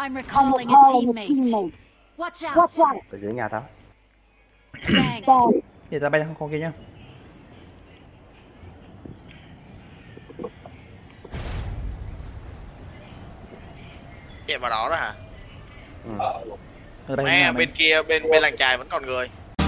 I'm recalling a teammate. Watch out. Ở dưới nhà tao. Thanks. Để ta bay ra con kia nhá. Chạy vào đó đó hả? Mẹ, bên kia bên làng chài vẫn còn người.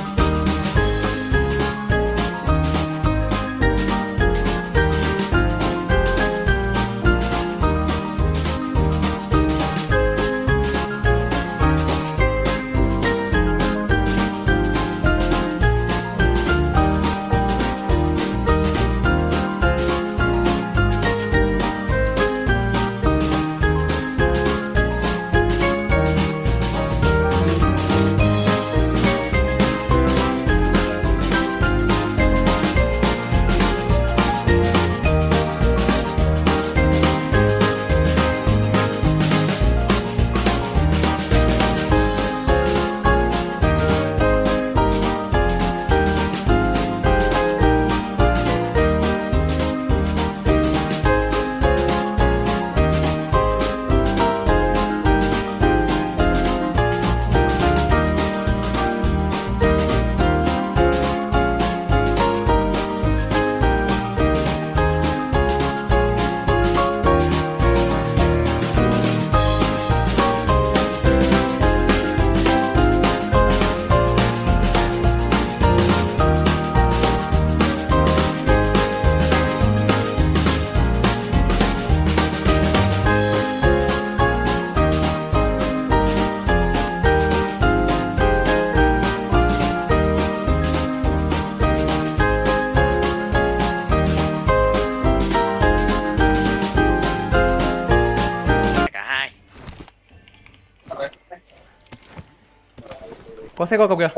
Có xe qua cổng kìa.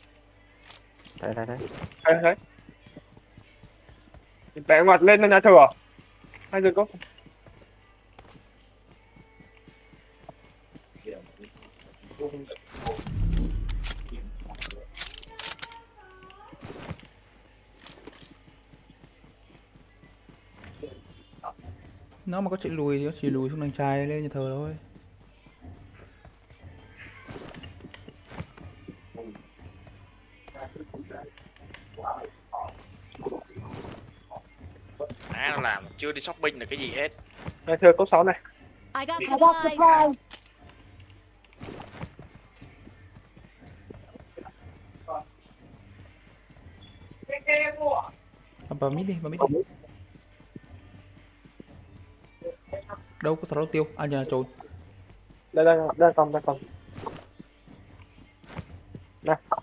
Thấy. Bẻ ngoặt lên nhà thờ. Hai giờ có. Nó mà có chuyện lùi thì nó chỉ lùi xuống đằng trai lên nhà thờ thôi. Nó làm chưa đi shopping được cái gì hết. Nhà thờ cốc 6 này. I got supplies. Bấm mít đi. Đâu có thằng tiêu, à nhà trốn. Đây còn. Nè.